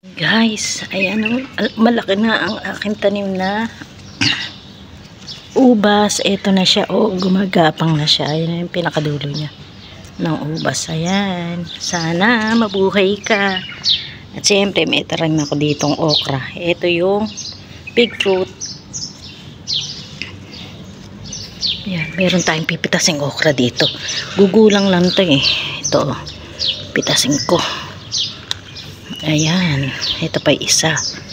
Guys, ayan o, malaki na ang aking tanim na ubas. Ito na siya, gumagapang na siya. Ayan na yung pinakadulo niya ng ubas. Ayan, sana mabuhay ka. At siyempre may tarim ako ditong okra. Ito yung big fruit. Ayan, meron tayong pipitasing okra dito. Gugulang lang to eh. Ito, pitasing ko. Ayan, ito pa isa.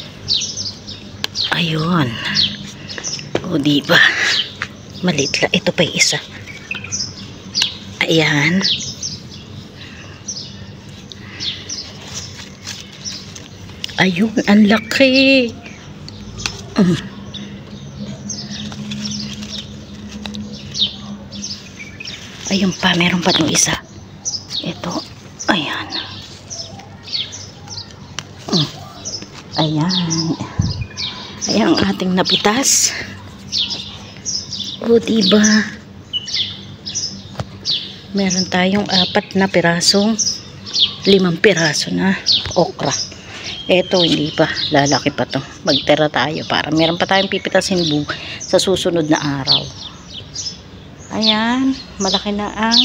Ayun. O diba? Malit lang. Ito pa isa. Ayan. Ayun, ang laki. Ayun pa, meron pa itong isa. Ito. Ayan. Ayan. Ayan ang ating napitas. O diba? Meron tayong 4 na pirasong 5 piraso na okra. Ito hindi pa. Lalaki pa to. Magtira tayo para meron pa tayong pipitasin sa susunod na araw. Ayan. Malaki na ang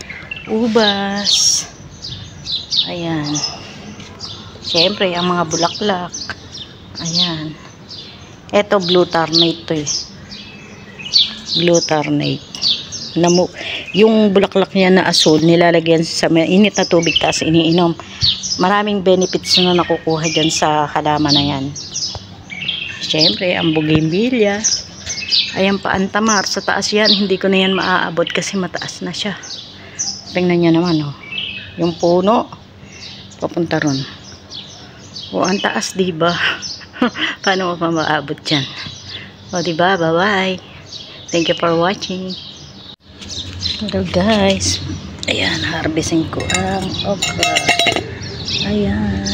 ubas. Ayan. Siyempre, ang mga bulaklak. Ayan. Ito, blue tarnate to eh. Blue tarnate. Yung bulaklak niya na asul, nilalagyan sa init na tubig tapos iniinom. Maraming benefits na nakukuha dyan sa halaman na yan. Siyempre, ang bougainvillea. Ayan pa, antamar. Sa taas yan, hindi ko na yan maaabot kasi mataas na siya. Tingnan nyo naman, oh. Yung puno, papunta ron. O, ang taas, diba? Paano mo pa maabot dyan? O, diba? Bye-bye. Thank you for watching. Hello, guys. Ayan, harvesting ko ang okra. Ayan.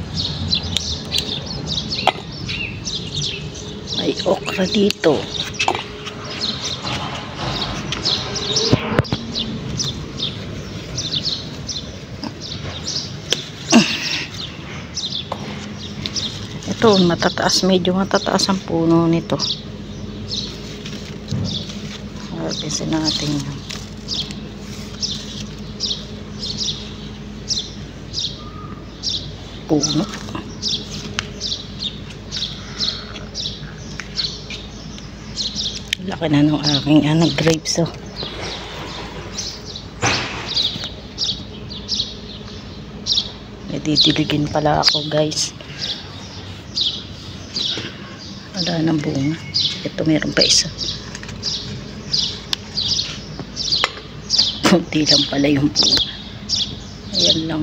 May okra dito. Ito, matataas, medyo matataas ang puno nito. Harvestin natin yan. Puno. Laki na ng aking grapes, oh. Didiligin pala ako, guys. Wala ng bunga. Ito meron pa isa. Kunti lang pala yung bunga. Ayan lang.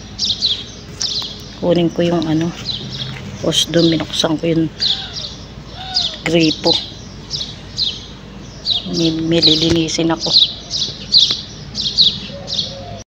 Kunin ko yung tapos doon binuksan ko yung gripo. Nililinisin ako.